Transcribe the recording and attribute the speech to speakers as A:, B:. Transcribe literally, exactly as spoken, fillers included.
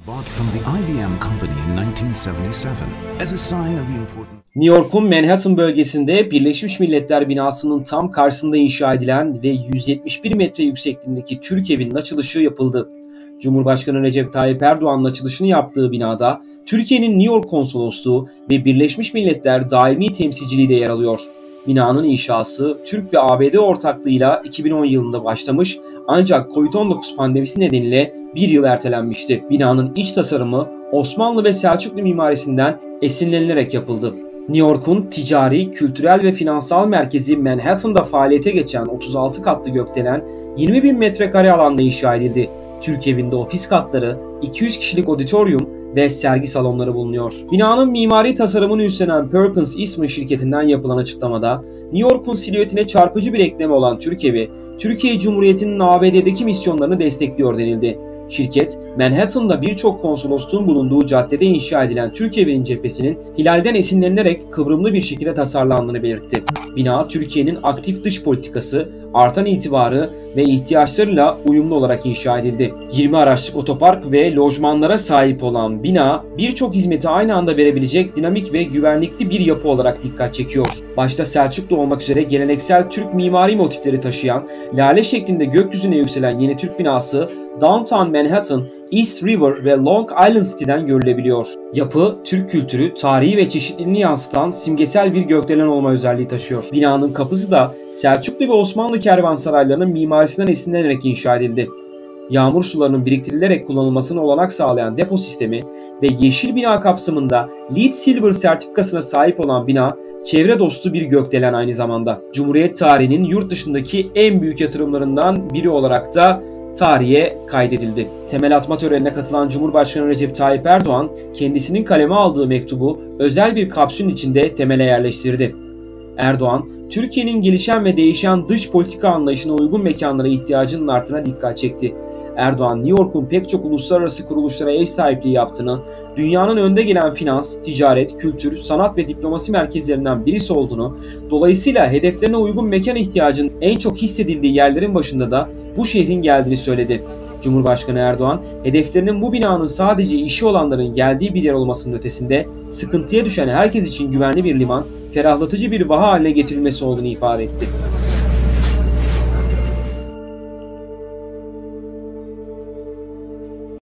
A: Bought from the I B M company in nineteen seventy-seven as a sign of the important.
B: New York'un Manhattan bölgesinde Birleşmiş Milletler binasının tam karşısında inşa edilen ve yüz yetmiş bir metre yüksekliğindeki Türk Evi'nin açılışı yapıldı. Cumhurbaşkanı Recep Tayyip Erdoğan'ın açılışını yaptığı binada Türkiye'nin New York Konsolosluğu ve Birleşmiş Milletler Daimi Temsilciliği de yer alıyor. Binanın inşası Türk ve A B D ortaklığıyla iki bin on yılında başlamış ancak kovid on dokuz pandemisi nedeniyle bir yıl ertelenmişti. Binanın iç tasarımı Osmanlı ve Selçuklu mimarisinden esinlenilerek yapıldı. New York'un ticari, kültürel ve finansal merkezi Manhattan'da faaliyete geçen otuz altı katlı gökdelen yirmi bin metrekare alanda inşa edildi. Türk Evi'nde ofis katları, iki yüz kişilik auditorium ve sergi salonları bulunuyor. Binanın mimari tasarımını üstlenen Perkins Eastman şirketinden yapılan açıklamada, New York'un silüetine çarpıcı bir ekleme olan Türk Evi, Türkiye Cumhuriyeti'nin A B D'deki misyonlarını destekliyor denildi. Şirket, Manhattan'da birçok konsolosluğun bulunduğu caddede inşa edilen Türk Evi'nin cephesinin hilalden esinlenilerek kıvrımlı bir şekilde tasarlandığını belirtti. Bina, Türkiye'nin aktif dış politikası, artan itibarı ve ihtiyaçlarıyla uyumlu olarak inşa edildi. yirmi araçlık otopark ve lojmanlara sahip olan bina, birçok hizmeti aynı anda verebilecek dinamik ve güvenlikli bir yapı olarak dikkat çekiyor. Başta Selçuklu olmak üzere geleneksel Türk mimari motifleri taşıyan, lale şeklinde gökyüzüne yükselen yeni Türk binası, Downtown Manhattan, East River ve Long Island City'den görülebiliyor. Yapı, Türk kültürü, tarihi ve çeşitliliğini yansıtan simgesel bir gökdelen olma özelliği taşıyor. Binanın kapısı da Selçuklu ve Osmanlı kervansaraylarının mimarisinden esinlenerek inşa edildi. Yağmur sularının biriktirilerek kullanılmasına olanak sağlayan depo sistemi ve yeşil bina kapsamında LEED Silver sertifikasına sahip olan bina, çevre dostu bir gökdelen aynı zamanda. Cumhuriyet tarihinin yurt dışındaki en büyük yatırımlarından biri olarak da tarihe kaydedildi. Temel atma törenine katılan Cumhurbaşkanı Recep Tayyip Erdoğan, kendisinin kaleme aldığı mektubu özel bir kapsülün içinde temele yerleştirdi. Erdoğan, Türkiye'nin gelişen ve değişen dış politika anlayışına uygun mekanlara ihtiyacının arttığına dikkat çekti. Erdoğan, New York'un pek çok uluslararası kuruluşlara ev sahipliği yaptığını, dünyanın önde gelen finans, ticaret, kültür, sanat ve diplomasi merkezlerinden birisi olduğunu, dolayısıyla hedeflerine uygun mekan ihtiyacının en çok hissedildiği yerlerin başında da bu şehrin geldiğini söyledi. Cumhurbaşkanı Erdoğan, hedeflerinin bu binanın sadece işi olanların geldiği bir yer olmasının ötesinde, sıkıntıya düşen herkes için güvenli bir liman, ferahlatıcı bir vaha haline getirilmesi olduğunu ifade etti.